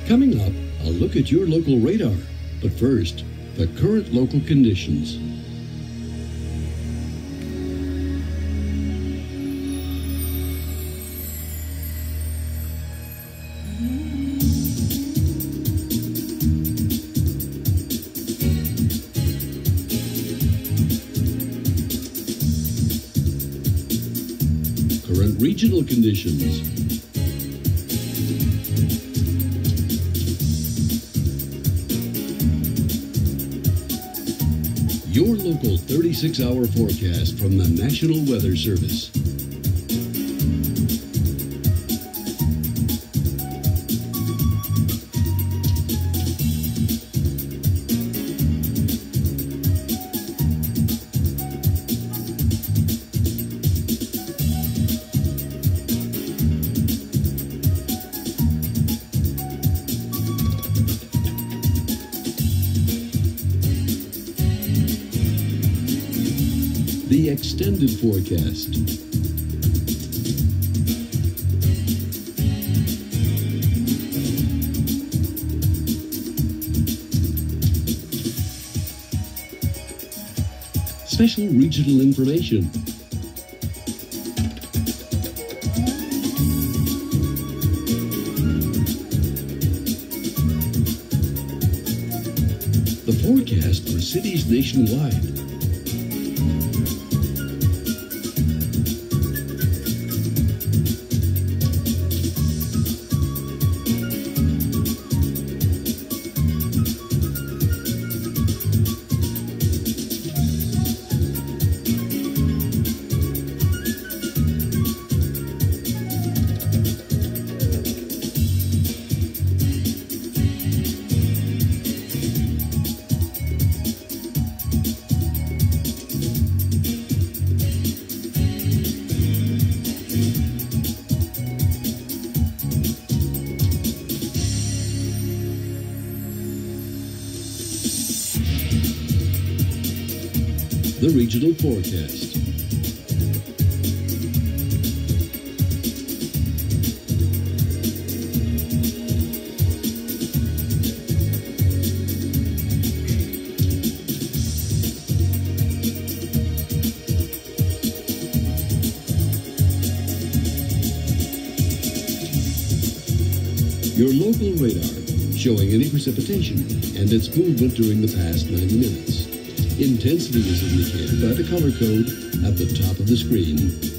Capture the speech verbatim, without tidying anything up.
Coming up, a look at your local radar. But first, the current local conditions. Current regional conditions. Your local thirty-six hour forecast from the National Weather Service. The extended forecast. Special regional information. The forecast for cities nationwide. The regional forecast. Your local radar showing any precipitation and its movement during the past ninety minutes. Intensity is indicated by the color code at the top of the screen.